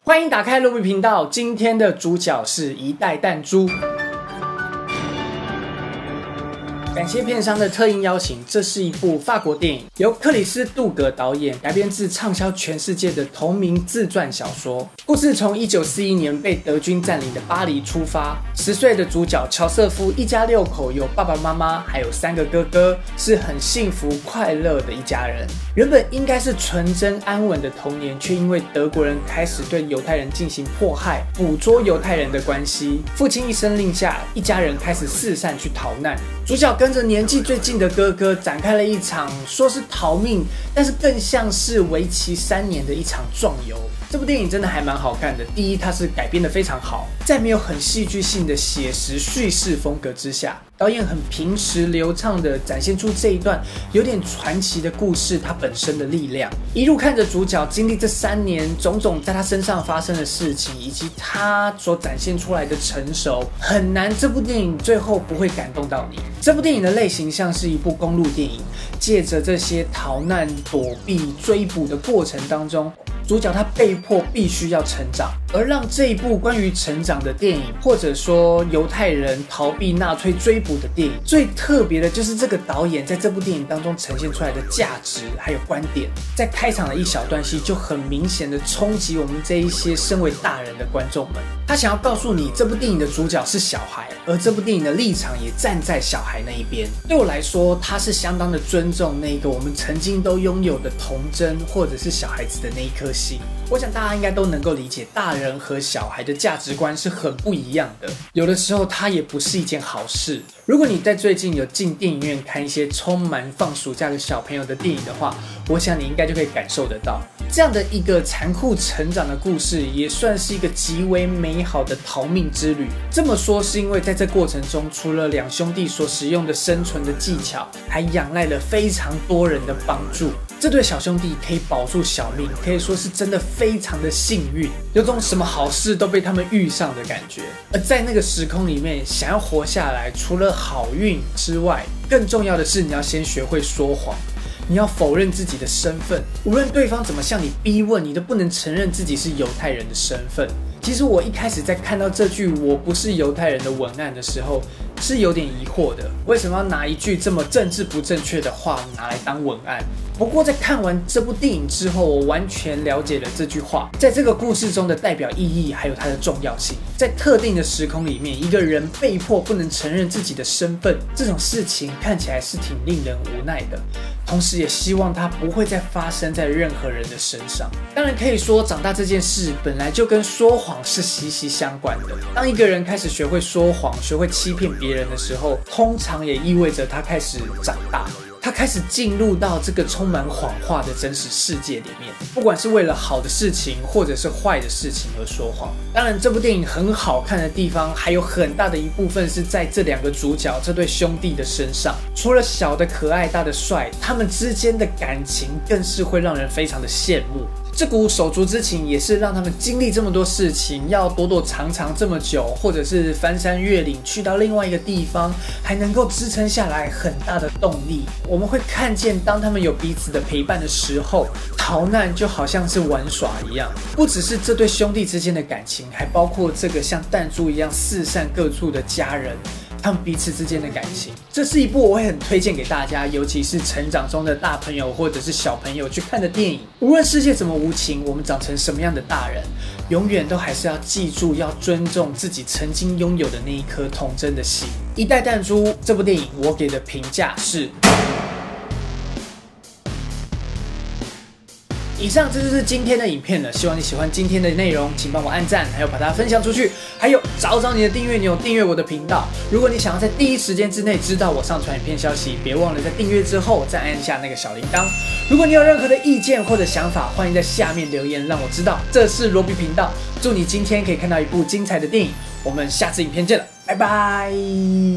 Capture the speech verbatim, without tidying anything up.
欢迎打开罗比频道，今天的主角是一代弹珠。感谢片商的特意邀请，这是一部法国电影，由克里斯·杜格导演，改编自畅销全世界的同名自传小说。故事从一九四一年被德军占领的巴黎出发，十岁的主角乔瑟夫一家六口，有爸爸妈妈，还有三个哥哥，是很幸福快乐的一家人。原本应该是纯真安稳的童年，却因为德国人开始对犹太人进行迫害，捕捉犹太人的关系，父亲一声令下，一家人开始四散去逃难。主角跟着年纪最近的哥哥展开了一场说是逃命，但是更像是为期三年的一场壮游。这部电影真的还蛮好看的。第一，它是改编得非常好，在没有很戏剧性的写实叙事风格之下，导演很平实流畅地展现出这一段有点传奇的故事它本身的力量。一路看着主角经历这三年种种在他身上发生的事情，以及他所展现出来的成熟，很难这部电影最后不会感动到你。这部电影的类型像是一部公路电影，借着这些逃难、躲避、追捕的过程当中，主角他被迫必须要成长，而让这一部关于成长的电影，或者说犹太人逃避纳粹追捕的电影，最特别的就是这个导演在这部电影当中呈现出来的价值还有观点，在开场的一小段戏就很明显的冲击我们这一些身为大人的观众们。他想要告诉你，这部电影的主角是小孩，而这部电影的立场也站在小孩那一边。对我来说，他是相当的尊重那个我们曾经都拥有的童真或者是小孩子的那一颗心。我想大家应该都能够理解，大人和小孩的价值观是很不一样的，有的时候它也不是一件好事。如果你在最近有进电影院看一些充满放暑假的小朋友的电影的话，我想你应该就可以感受得到，这样的一个残酷成长的故事，也算是一个极为美好的逃命之旅。这么说是因为在这过程中，除了两兄弟所使用的生存的技巧，还仰赖了非常多人的帮助。这对小兄弟可以保住小命，可以说是真的非常的幸运，有种什么好事都被他们遇上的感觉。而在那个时空里面，想要活下来，除了好运之外，更重要的是你要先学会说谎。你要否认自己的身份，无论对方怎么向你逼问，你都不能承认自己是犹太人的身份。其实我一开始在看到这句我不是犹太人的文案的时候，是有点疑惑的，为什么要拿一句这么政治不正确的话拿来当文案？不过在看完这部电影之后，我完全了解了这句话在这个故事中的代表意义，还有它的重要性。在特定的时空里面，一个人被迫不能承认自己的身份，这种事情看起来是挺令人无奈的，同时也希望它不会再发生在任何人的身上。当然可以说，长大这件事本来就跟说谎是息息相关的。当一个人开始学会说谎，学会欺骗别人的时候，通常也意味着他开始长大，他开始进入到这个充满谎话的真实世界里面，不管是为了好的事情或者是坏的事情而说谎。当然这部电影很好看的地方，还有很大的一部分是在这两个主角这对兄弟的身上。除了小的可爱，大的帅，他们之间的感情更是会让人非常的羡慕。这股手足之情也是让他们经历这么多事情，要躲躲藏藏这么久，或者是翻山越岭去到另外一个地方，还能够支撑下来很大的动力。我们会看见，当他们有彼此的陪伴的时候，逃难就好像是玩耍一样。不只是这对兄弟之间的感情，还包括这个像弹珠一样四散各处的家人，他们彼此之间的感情。这是一部我会很推荐给大家，尤其是成长中的大朋友或者是小朋友去看的电影。无论世界怎么无情，我们长成什么样的大人，永远都还是要记住，要尊重自己曾经拥有的那一颗童真的心。一代弹珠这部电影，我给的评价是。以上这就是今天的影片了，希望你喜欢今天的内容，请帮我按赞，还有把它分享出去，还有找找你的订阅钮，订阅我的频道。如果你想要在第一时间之内知道我上传影片消息，别忘了在订阅之后再按下那个小铃铛。如果你有任何的意见或者想法，欢迎在下面留言让我知道。这是罗比频道，祝你今天可以看到一部精彩的电影，我们下次影片见了，拜拜。